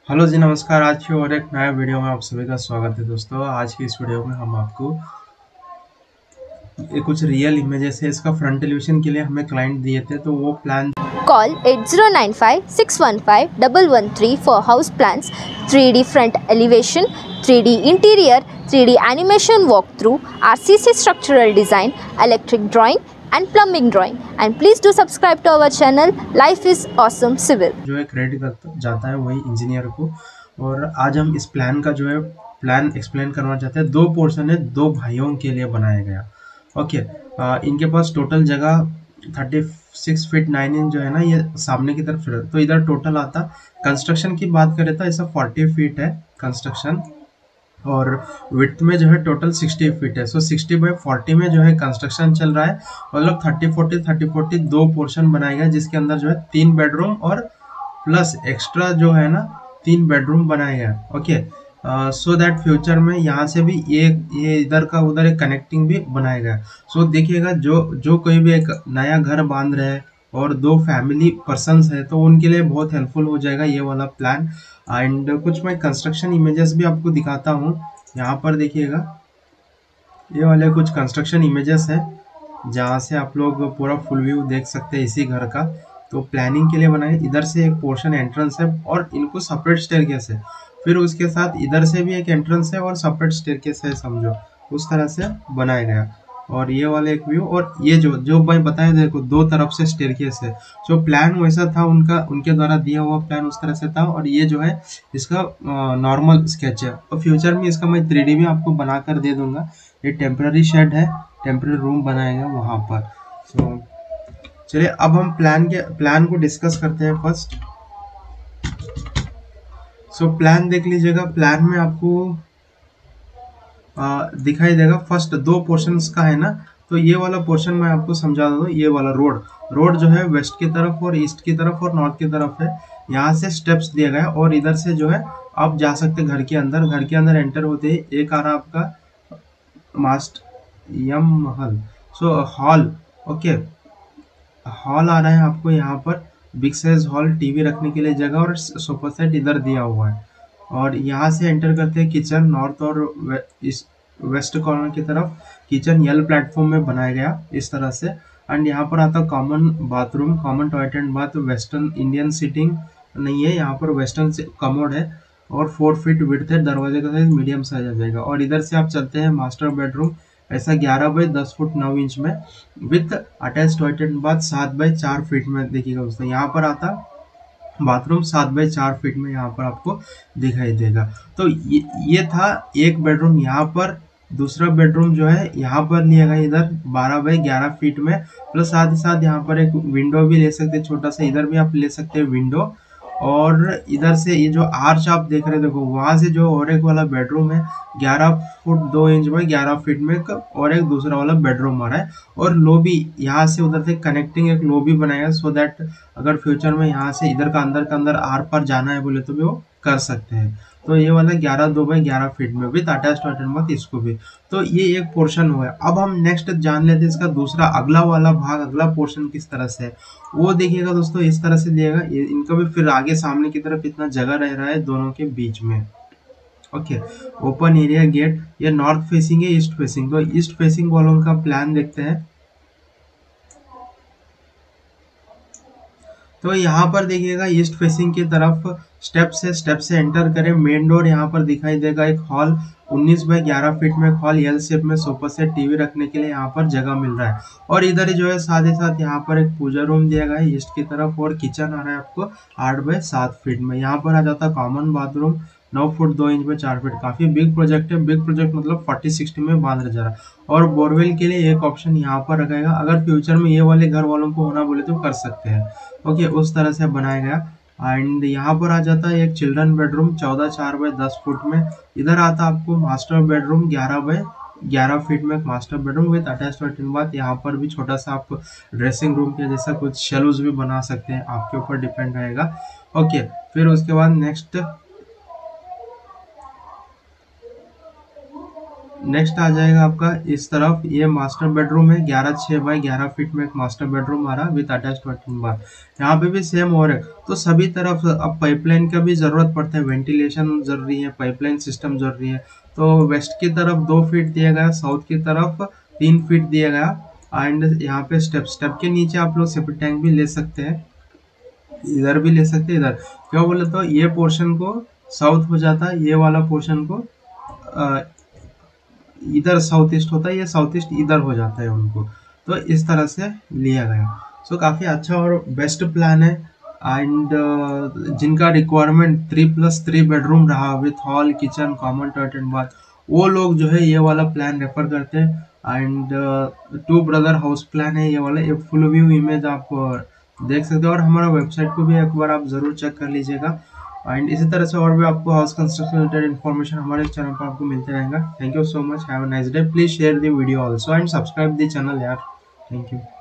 Hello जी, नमस्कार। आज की और एक नया वीडियो में आप सभी का स्वागत है दोस्तों। आज की इस वीडियो में हम आपको ये कुछ रियल इमेजेस है, इसका फ्रंट एलिवेशन के लिए हमें क्लाइंट दिए थे, तो वो plan Call 8095-615-113 for house plans, 3D front elevation, 3D interior, 3D animation walkthrough, RCC structural design, electric drawing and plumbing drawing. And please do subscribe to our channel Life is Awesome Civil. जो है credit जाता है वही engineer को। और आज हम इस प्लान का जो है प्लान एक्सप्लेन करना चाहते हैं। दो पोर्शन है, दो भाइयों के लिए बनाया गया। ओके, इनके पास टोटल जगह 36 फीट 9 इंच जो है ना, ये सामने की तरफ तो इधर टोटल आता। कंस्ट्रक्शन की बात करें तो ऐसा 40 फीट है कंस्ट्रक्शन, और विड्थ में जो है टोटल 60 फीट है। सो 60/40 में जो है कंस्ट्रक्शन चल रहा है। मतलब 30/40 दो पोर्शन बनाए गए, जिसके अंदर जो है 3 बेडरूम और प्लस एक्स्ट्रा जो है ना 3 बेडरूम बनाए गए। ओके, सो दैट फ्यूचर में यहाँ से भी ये इधर का उधर एक कनेक्टिंग भी बनाया गया। सो देखिएगा, जो जो कोई भी एक नया घर बांध रहे हैं और दो फैमिली पर्सन्स है, तो उनके लिए बहुत हेल्पफुल हो जाएगा ये वाला प्लान। एंड कुछ मैं कंस्ट्रक्शन इमेजेस भी आपको दिखाता हूँ। यहाँ पर देखिएगा, ये वाले कुछ कंस्ट्रक्शन इमेजेस है, जहाँ से आप लोग पूरा फुल व्यू देख सकते हैं इसी घर का। तो प्लानिंग के लिए बनाए। इधर से एक पोर्शन एंट्रेंस है और इनको सेपरेट स्टेयरकेस है। फिर उसके साथ इधर से भी एक एंट्रेंस है और सेपरेट स्टेयरकेस है, समझो उस तरह से बनाया गया। और ये वाले एक व्यू, और ये जो जो मैं बताया, देखो दो तरफ से स्टेयरकेस है। जो प्लान वैसा था उनका, उनके द्वारा दिया हुआ प्लान उस तरह से था। और ये जो है इसका नॉर्मल स्केच है। और फ्यूचर में इसका मैं 3D भी आपको बना कर दे दूंगा। ये टेम्पररी शेड है, टेम्पररी रूम बनाएगा वहाँ पर। सो चलिए अब हम प्लान को डिस्कस करते हैं फर्स्ट। सो प्लान देख लीजिएगा। प्लान में आपको दिखाई देगा। फर्स्ट दो पोर्शंस का है ना, तो ये वाला पोर्शन मैं आपको समझा दूँ। ये वाला रोड जो है वेस्ट की तरफ और ईस्ट की तरफ और नॉर्थ की तरफ है। यहाँ से स्टेप्स दिया गया और इधर से जो है आप जा सकते हैं घर के अंदर। घर के अंदर एंटर होते ही एक आ रहा आपका मास्ट यम महल, सो हॉल। ओके, हॉल आ रहा है आपको यहाँ पर। बिग साइज हॉल, टीवी रखने के लिए जगह और सोफा सेट इधर दिया हुआ है। और यहाँ से एंटर करते हैं किचन, नॉर्थ और वेस्ट कॉर्नर की तरफ। किचन यल प्लेटफॉर्म में बनाया गया इस तरह से। एंड यहाँ पर आता common bathroom, common toilet and bath. Western Indian seating नहीं है यहाँ पर, वेस्टर्न कमोड है। और 4 फीट विड्थ है। दरवाजे का साइज मीडियम साइज आ जाएगा। और इधर से आप चलते हैं मास्टर बेडरूम, ऐसा 11/10 फुट 9 इंच में, with attach toilet and bath 7/4 feet में। देखिएगा दोस्तों, यहाँ पर आता बाथरूम 7/4 फीट में यहाँ पर आपको दिखाई देगा। तो ये था एक बेडरूम। यहाँ पर दूसरा बेडरूम जो है यहाँ पर लिया गया इधर 12/11 फीट में। प्लस साथ ही साथ यहाँ पर एक विंडो भी ले सकते हैं छोटा सा, इधर भी आप ले सकते हैं विंडो। और इधर से ये जो आर्च आप देख रहे हैं, देखो वहां से जो और एक वाला बेडरूम है 11 फुट 2 इंच में 11 फीट में और एक दूसरा वाला बेडरूम आ रहा है। और लॉबी यहाँ से उधर से कनेक्टिंग एक लॉबी बनाएगा, सो दैट अगर फ्यूचर में यहाँ से इधर का अंदर आर पार जाना है बोले तो भी वो कर सकते हैं। तो ये वाला 11/2/11 फीट में विद अटैच टॉयलेट बाथ, इसको भी। तो ये एक पोर्शन हुआ है। अब हम नेक्स्ट जान लेते हैं इसका दूसरा अगला वाला भाग, अगला पोर्शन किस तरह से है। वो देखिएगा दोस्तों, इस तरह से दिएगा। इनका भी फिर आगे सामने की तरफ इतना जगह रह रहा है दोनों के बीच में। Okay, open area gate. ये नॉर्थ फेसिंग है, ईस्ट फेसिंग। तो ईस्ट फेसिंग वालों का प्लान देखते हैं। तो यहाँ पर देखिएगा ईस्ट फेसिंग की तरफ स्टेप से एंटर करें। मेन डोर यहाँ पर दिखाई देगा। एक हॉल 19/11 फीट में हॉल, एल शेप में, सोफा सेट टीवी रखने के लिए यहाँ पर जगह मिल रहा है। और इधर ही जो है साथ ही साथ यहाँ पर एक पूजा रूम दिया गया है ईस्ट की तरफ। और किचन आ रहा है आपको 8/7 फीट में। यहाँ पर आ जाता है कॉमन बाथरूम 9 फुट 2 इंच में 4 फीट। काफी बिग प्रोजेक्ट है। बिग प्रोजेक्ट मतलब 40-60 में बांधा जा रहा है। और बोरवेल के लिए एक ऑप्शन यहाँ पर रखेगा, अगर फ्यूचर में ये वाले घर वालों को होना बोले तो कर सकते हैं। ओके, उस तरह से बनाया गया। एंड यहाँ पर आ जाता है एक चिल्ड्रन बेडरूम 14/4/10 फुट में। इधर आता आपको मास्टर बेडरूम 11/11 फीट में, master bedroom with attach toilet and bath. यहाँ पर भी छोटा सा आप ड्रेसिंग रूम के जैसा कुछ शेल्व्स भी बना सकते हैं, आपके ऊपर डिपेंड रहेगा। ओके, फिर उसके बाद नेक्स्ट नेक्स्ट आ जाएगा आपका इस तरफ, ये मास्टर बेडरूम है, 11 बाई 11 फीट में एक मास्टर बेडरूम आ रहा है विद अटैच टॉयलेट बार। यहाँ पे भी सेम और है। तो सभी तरफ अब पाइपलाइन का भी जरूरत पड़ता है, वेंटिलेशन जरूरी है, पाइपलाइन सिस्टम जरूरी है। तो वेस्ट की तरफ 2 फीट दिया गया, साउथ की तरफ 3 फीट दिया गया। एंड यहाँ पे स्टेप के नीचे आप लोग सेप्टिक टैंक भी ले सकते हैं, इधर भी ले सकते हैं। इधर क्यों बोले तो ये पोर्शन को साउथ हो जाता है, ये वाला पोर्शन को इधर साउथ ईस्ट होता है, ये साउथ ईस्ट इधर हो जाता है उनको। तो इस तरह से लिया गया। सो काफ़ी अच्छा और बेस्ट प्लान है। एंड जिनका रिक्वायरमेंट 3+3 बेडरूम रहा with hall, kitchen, common toilet and bath, वो लोग जो है ये वाला प्लान रेफर करते हैं। एंड 2 ब्रदर हाउस प्लान है ये वाला। एक फुल व्यू इमेज आप देख सकते हो, और हमारा वेबसाइट को भी एक बार आप ज़रूर चेक कर लीजिएगा। एंड इसी तरह से और भी आपको हाउस कंस्ट्रक्शन रिलेटेड इन्फॉर्मेशन हमारे चैनल पर आपको मिलते रहेगा। Thank you so much, have a nice day. Please share the video also and subscribe the channel यार। Thank you.